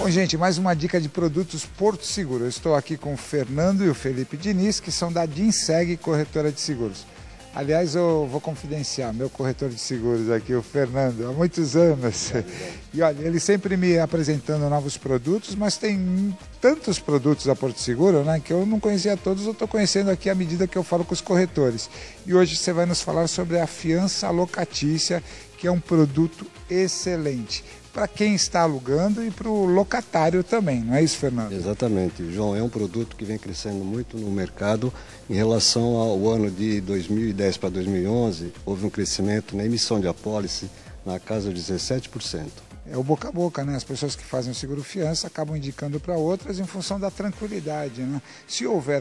Bom, gente, mais uma dica de produtos Porto Seguro. Eu estou aqui com o Fernando e o Felipe Diniz, que são da Dinseg Corretora de Seguros. Aliás, eu vou confidenciar, meu corretor de seguros aqui, o Fernando, há muitos anos. E olha, ele sempre me apresentando novos produtos, mas tem tantos produtos da Porto Seguro, né, que eu não conhecia todos, eu estou conhecendo aqui à medida que eu falo com os corretores. E hoje você vai nos falar sobre a fiança locatícia, que é um produto excelente para quem está alugando e para o locatário também, não é isso, Fernando? Exatamente, João, é um produto que vem crescendo muito no mercado. Em relação ao ano de 2010 para 2011, houve um crescimento na emissão de apólice na casa de 17%. É o boca a boca, né? As pessoas que fazem o seguro fiança acabam indicando para outras em função da tranquilidade, né? Se houver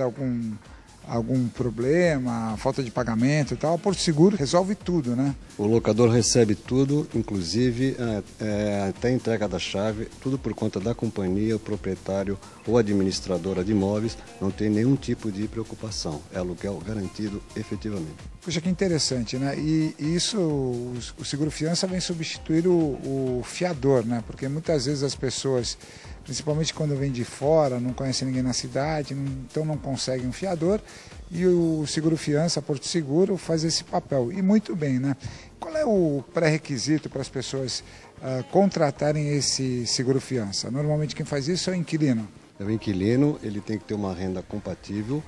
algum problema, falta de pagamento e tal, a Porto Seguro resolve tudo, né? O locador recebe tudo, inclusive até a entrega da chave, tudo por conta da companhia, o proprietário ou administradora de imóveis não tem nenhum tipo de preocupação, é aluguel garantido efetivamente. Puxa, que interessante, né? E isso, o seguro fiança vem substituir o fiador, né? Porque muitas vezes as pessoas, principalmente quando vêm de fora, não conhecem ninguém na cidade, então não conseguem um fiador, e o seguro fiança, Porto Seguro, faz esse papel, e muito bem, né? Qual é o pré-requisito para as pessoas contratarem esse seguro fiança? Normalmente quem faz isso é o inquilino. É o inquilino, ele tem que ter uma renda compatível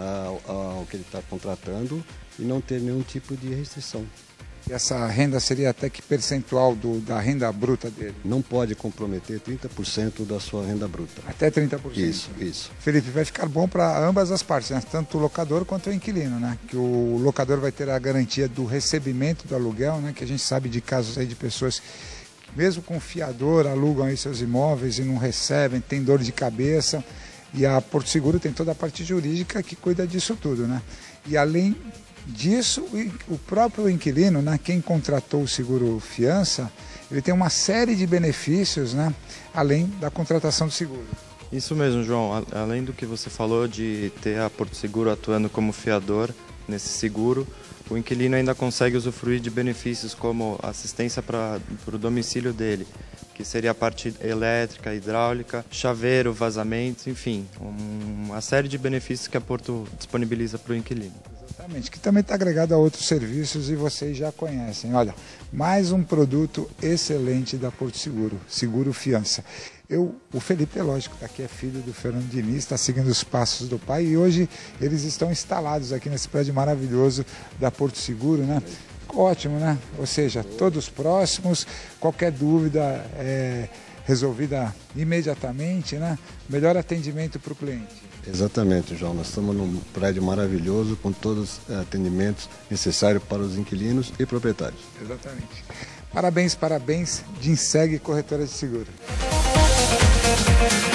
ao que ele está contratando e não ter nenhum tipo de restrição. E essa renda seria até que percentual da renda bruta dele? Não pode comprometer 30% da sua renda bruta. Até 30%? Isso. Felipe, vai ficar bom para ambas as partes, né? Tanto o locador quanto o inquilino, né? Que o locador vai ter a garantia do recebimento do aluguel, né? Que a gente sabe de casos aí de pessoas que mesmo com fiador alugam aí seus imóveis e não recebem, tem dor de cabeça. E a Porto Seguro tem toda a parte jurídica que cuida disso tudo, né? E além disso, o próprio inquilino, né, quem contratou o seguro fiança, ele tem uma série de benefícios, né, além da contratação do seguro. Isso mesmo, João. Além do que você falou de ter a Porto Seguro atuando como fiador nesse seguro, o inquilino ainda consegue usufruir de benefícios como assistência para o domicílio dele, que seria a parte elétrica, hidráulica, chaveiro, vazamentos, enfim, uma série de benefícios que a Porto disponibiliza para o inquilino. Exatamente, que também está agregado a outros serviços e vocês já conhecem. Olha, mais um produto excelente da Porto Seguro, Seguro Fiança. O Felipe, é lógico, aqui é filho do Fernando Diniz, está seguindo os passos do pai e hoje eles estão instalados aqui nesse prédio maravilhoso da Porto Seguro, né? Ótimo, né? Ou seja, todos próximos, qualquer dúvida é resolvida imediatamente, né? Melhor atendimento para o cliente. Exatamente, João. Nós estamos num prédio maravilhoso com todos os atendimentos necessários para os inquilinos e proprietários. Exatamente. Parabéns, Dinseg Corretora de Seguro.